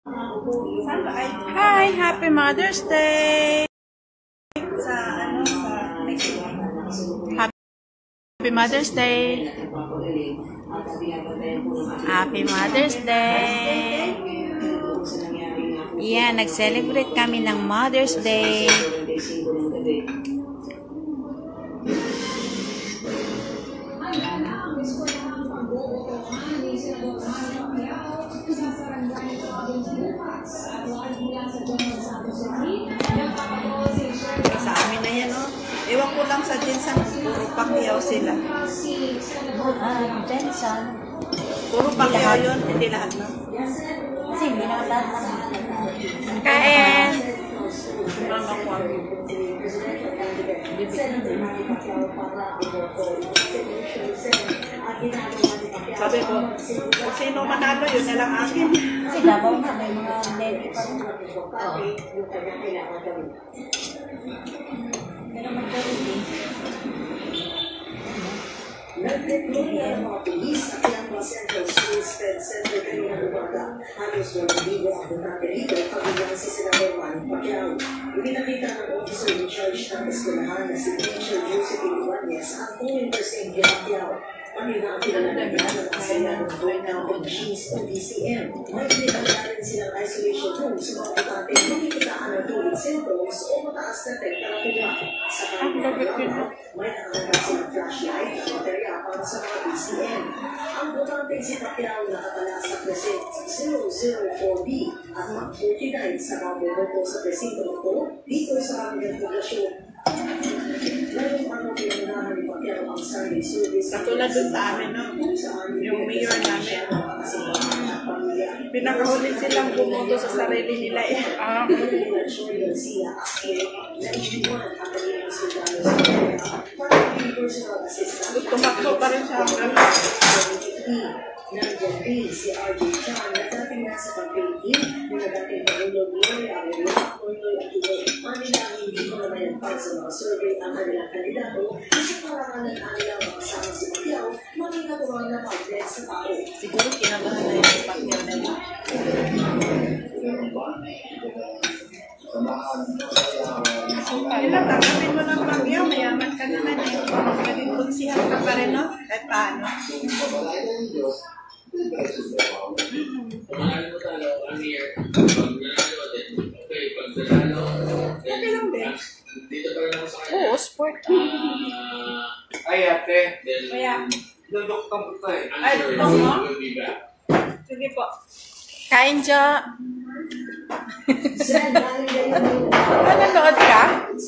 Hi, Happy Mother's Day! Happy Mother's Day! Happy Mother's Day! Yeah, nag-celebrate kami ng Mother's Day. Sa amin na yan, oh. Ewan ko lang sa Jensen, puro Pacquiao sila. Jensen? Puro Pacquiao yun, hindi lahat na. Kasi hindi na lahat. Kain! Sabi ko, kung sino manalo, yun na lang akin. Kasi Davao na, may mga lady pa rin. Pero majority. Nagdeklarya ang mga pulis at ilang mga Central School Sped Center kanina umaga. Halos 1,000 ang butante dito pagbilang si Senador Manny Pacquiao. Ipinakita ng officer in charge ng eskwelahan na si Teacher Joseph Ibanez ang kung interesting kay Pacquiao. Kanina ang pinalalaman ng kasaya ng Going Out of Machines o DCM. May pinagdala rin silang isolation room sa mga butante makikitaan ng tulad symptoms o mataas na temperatura. Sa kanila may nakakita silang flashlight at baterya para sa mga DCM. Ang butante si Pacquiao nakatala sa precinct 004B at Mach 49 sa mga boboto sa presinto ito dito sa aming poblasyon. Ngayong araw pinanahan ni Pacquiao ang Sunday service. Katulad dun sa amin, no? Yung mayor namin. Pinakahulit silang bumoto sa sarili nila eh. Tumakbo pa rin siya hanggang. Nandiyan din si RJ Chan na dating nasa pag-painting na dating Pangulong Gloria Aurora Orloy Aquino. Manilang hindi ko naman yan sa mga survey ang kanilang kandidato kasi parangalan ang nilang makasama si Pacquiao maging natural na pag-bless sa tao. Siguro kinabahan na yung si Pacquiao nila. Ilang tanggapin mo ng Pacquiao, mayaman ka naman eh. Maging konsihan ka pa rin, no? Kahit paano. Okay lang din. Oo, sport. Ay, ate. Kaya, Dudok ka po tayo. ay, dutong mo? Sige po. Kain, Jo. Nanonood ka?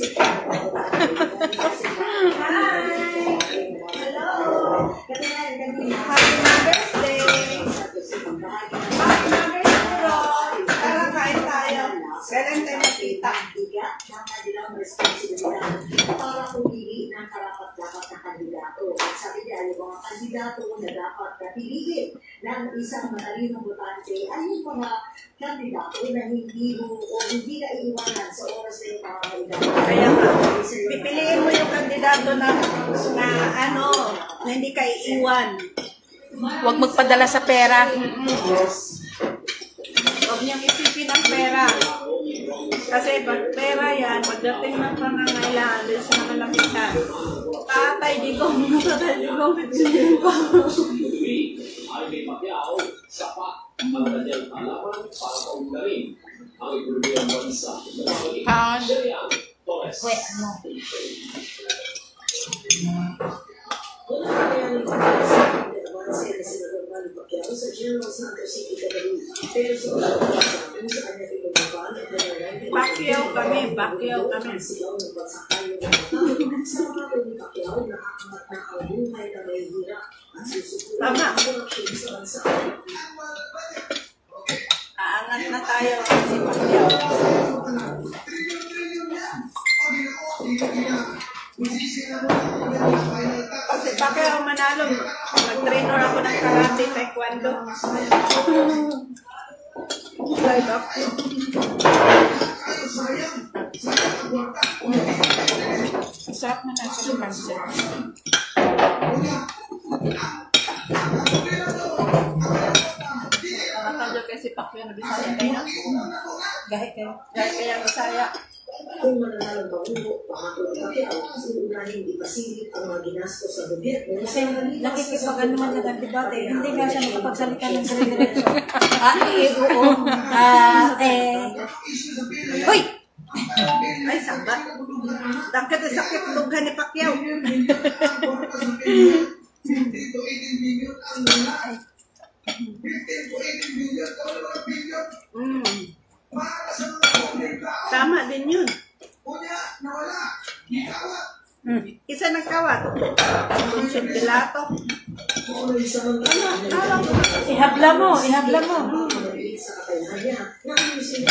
Happy Mother's Day! Happy Mother's Day, Ron! Tara, kain tayo. Kailan tayo makita? Ng kanilang responsibilidad para pumili ng karapat-dapat na kandidato. At sabi niya, yung mga kandidato na dapat napiliin ng isang matalinong botante ay yung mga kandidato na hindi mo o hindi na iiwanan sa oras na yung pangangailangan. Kaya nga, pipiliin mo yung kandidato na ano, na hindi ka iiwan. Huwag magpadala sa pera. Huwag niyang isipin ang pera. Kasi pag pera yan, pagdating ng pangangailangan, doon sa nakalapitan. Tatay, di ko, pipiliin ko. Pound. Wait, ano? Sa General Santos City, pero sa kanya Pacquiao kami. sa mga Pacquiao, nakakangat na ang buhay na may hirap at susuko. Tama. Aangat na tayo si Pacquiao. Pag si Pacquiao manalo, mag-trainer ako ng karate, taekwondo. Live up. Sarap na nasa pansit. Nakakadyo kay si Pacquiao na Bisaya kayo. Gahit kayo. Gahit kayo ang Bisaya. Kung mananalang Pangulo, pangako ng Pacquiao, uunahin ipasilip ang mga ginastos sa gobyerno. Kasi nakikipag-ano man sa debate, hindi nga siya makapagsalita ng dire-diretso. Oo. Hoy! Ay, sabat. Dangkat na sakit lughan ni Pacquiao. Tama din yun. Isa nagkawat. Sunsod Pilato. Ihabla mo, ihabla mo. Sa kakayahan niya, na ayusin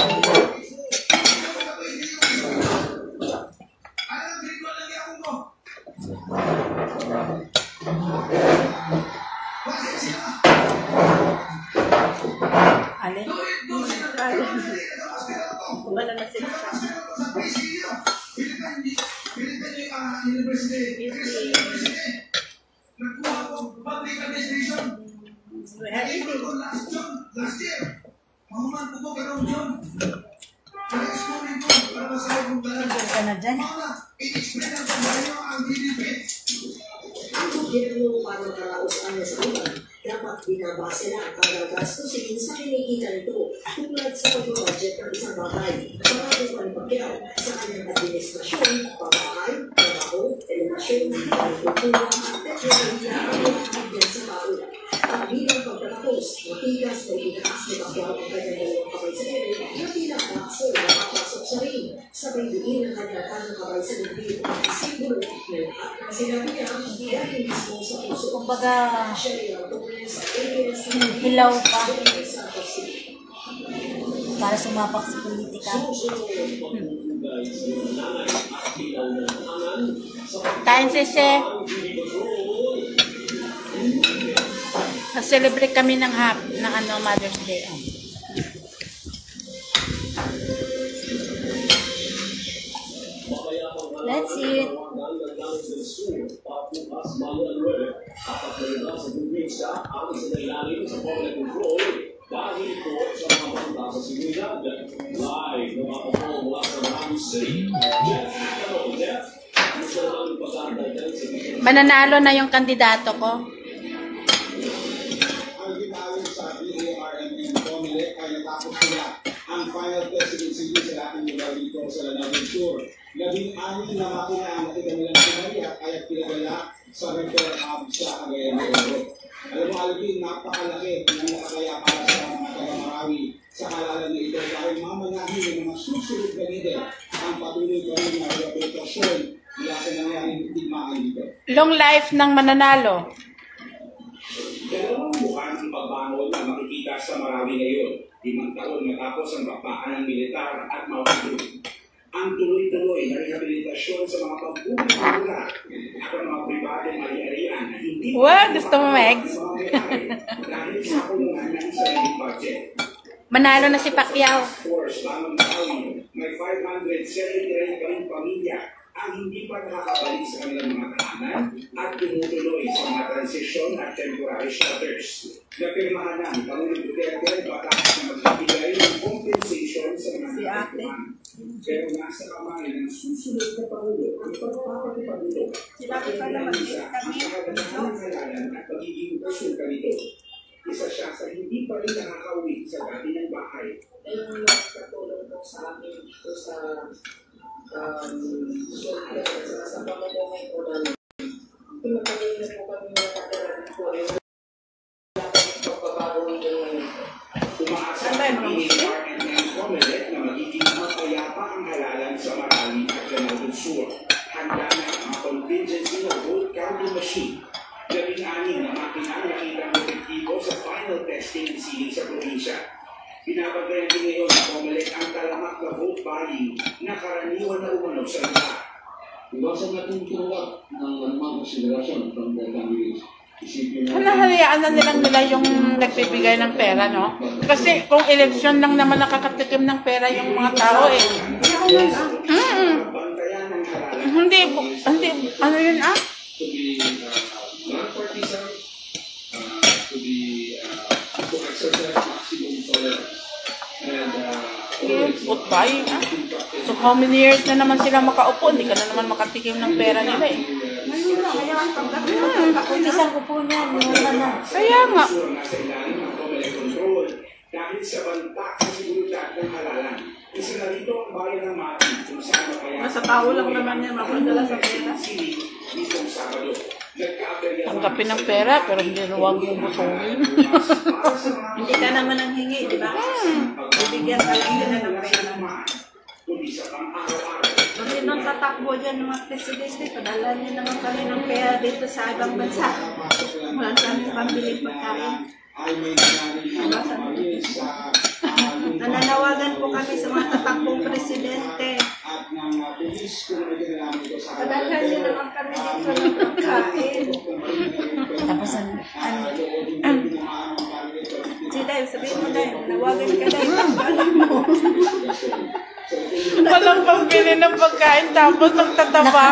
Alin? Wala na sila. Ka na dyan. ang gobyerno para makaraos-an sa ulan. Dapat binabase na ang kada gastusin sa kinikita nito tulad sa pag-budget ng isang bahay. Para kung ang Pacquiao sa kanyang administrasyon, pabahay, trabaho, edukasyon, agrikultura at teknolohiya ang nakakagyan sa tao. At bilang pagtatapos, matigas na itinaas ni Pacquiao ang kanyang dalawang kamay sa ere na pinakakso na nakapasok sa ring. Sabay diin ang kanyang kanang kamay sa dibdib at simbolo na lahat ng sinabi niya dahil mismo sa puso. Kumbaga, Siya rin ang tungkol sa ABS hilaw pa sa Pacific. para sumapak sa politika. Kain sise. Nag-celebrate kami ng Mother's Day. Let's eat. Mananalo na yung kandidato ko. Ang ginawin sa BARMM Comelec ay natapos nila ang final presidency sa dating lugar dito sa Lanawin Sur. 16 na makina ang nakikamilang pinariyak ay pinadala sa repair hub sa Cagayan de Oro. Alam mo, Alvin, napakalaki ng nakakaya para sa mga taga-Marawi sa halalan na ito dahil mamanahin ng mga susunod na leader ang patuloy pa rin na rehabilitasyon mula sa nangyaring tigmaan dito. Long life ng mananalo. Dalawang buwan ang pagbangon na makikita sa Marawi ngayon, 5 taon matapos ang bakbakan ng militar at mawagod. Ang tuloy-tuloy na rehabilitasyon sa mga pagbubuhay at ang mga pribadong ari-arian na hindi Wow, gusto mo, Megs? dahil sa kulungan ng sariling budget. Manalo na si Pacquiao. Of course, lamang Marawi, may 573 pa rin pamilya ang hindi pa nakakabalik sa kanilang mga tahanan at tumutuloy sa mga transisyon at temporary shelters. Napirmahan na ang Pangulong Duterte ang batas na magbibigay ng compensation sa mga nakukuhan. Pero nasa kamay ng susunod na Pangulo ang pagpapatupad nito. Sinabi pa naman Ang kaganahan ng halalan at pagiging resulta nito. Isa siya sa hindi pa rin nakakauwi sa dati ng bahay. Yung katulong po sa amin dito sa sa pamamahay po namin. Pinapagay na po kami nakatira dito ay pagbabago nito ngayon. Umaasa ang BARMM Comelec na magiging mapayapa ang halalan sa Marawi at Lanao del Sur. Handa na ang contingency na vote counting machine. 16 na makina nakita ang epektibo sa final testing ng siling sa probinsya. Pinapagayan din ngayon ng Comelec ang talamak na vote buying na karaniwan na umano sa lugar. Iwasan natin turuan ng anumang konsiderasyon from the candidates. Isipin natin. Hanahayaan na nila yung nagbibigay ng pera, no? Kasi kung eleksyon lang naman nakakatikim ng pera yung mga tao, eh. Bantayan ng halalan. Hindi, ano yun, ah? To be non-partisan, to exercise maximum Bye. So how many years na naman sila makaupo? Hindi ka na naman makatikim ng pera nila eh. Ngayon na, kaya ang pagdating Isang upo niya, wala na. Kaya nga. nasa ilalim ng Comelec control dahil sa banta sa seguridad ng halalan. Isa na rito ang bayan ng Mati kung saan kaya Nasa tao lang naman yan, mapadala sa pera. nitong Sabado. Nagkaaberya Tanggapin ng pera pero hindi huwag mo busungin. Hindi ka naman ang hingi, di ba? Bibigyan ka lang nila ng pera. kundi sa pang-araw-araw. Kasi nung tatakbo dyan ng mga presidente, padala niya naman kami ng pera dito sa ibang bansa. Wala kami pambili pagkain. Ay may nangyari sa Nananawagan po kami sa mga tatakbong presidente. at ng pulis kung may kinalaman ito sa Padala niya naman kami dito ng pagkain. Tapos Si Dave, sabihin mo Dave, nawagan ka Dave, pagkain mo. Walang pambili ng pagkain tapos nagtataba.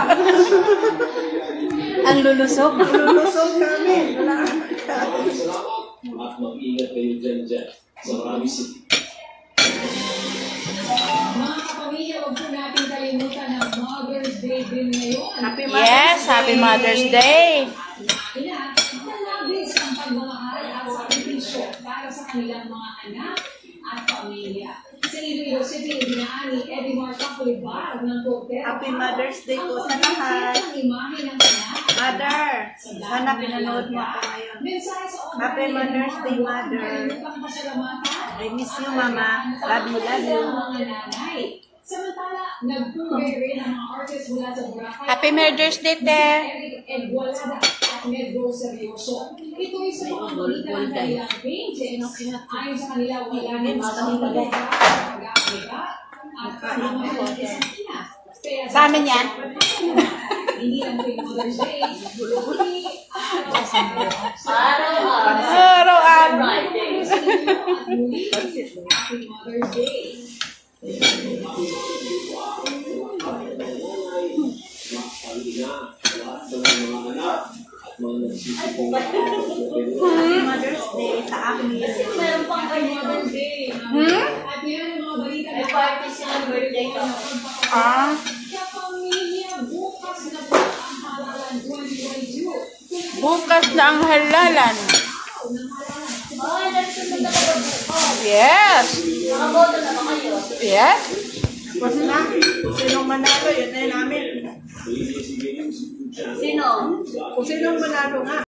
ang lulusog. Lulusog kami. Wala kang pagkain. At mag-ingat kayo dyan sa Marami City. Mga kapamilya, huwag po natin kalimutan ang Mother's Day din ngayon. Happy Mother's Yes, Happy Mother's Day. Ina, manabis ang pagmamahal at sakripisyo para sa kanilang mga anak at pamilya. Sa Iloilo City, dinaan ni Eddie Marca Pulibar ng Cordero. Happy Mother's Day po sa lahat. Ang imahe ng anak. Mother, sana pinanood mo ako ngayon. Mensahe sa online. Happy Mother's Day, Mother. Kalimutang pasalamatan. I miss you, Mama. Love you, love you. Mga nanay. Samantala, nagpugay rin ang mga artist mula sa Boracay. Happy Mother's Day, Te. Eric Edwalada at Medro Seryoso. Ito ay sa mga balita ng kanilang pages. Ayon sa kanila, wala na mga pag-aapiga at pag-aapiga sa Pinas. Sa amin yan. Hindi lang ito yung Mother's Day. Kundi Araw-araw. at muli, Happy Mother's Day. Happy Mother's Day sa akin. Happy Mother's Day. At yan ang mga balita na party sa birthday ko na Ah, kapamilya, bukas na po ang halalan 2022. bukas na ang halalan. Yes. Yes. Kasi na, sinong manalo, yun na yun namin. Sino? Kung sinong manalo nga.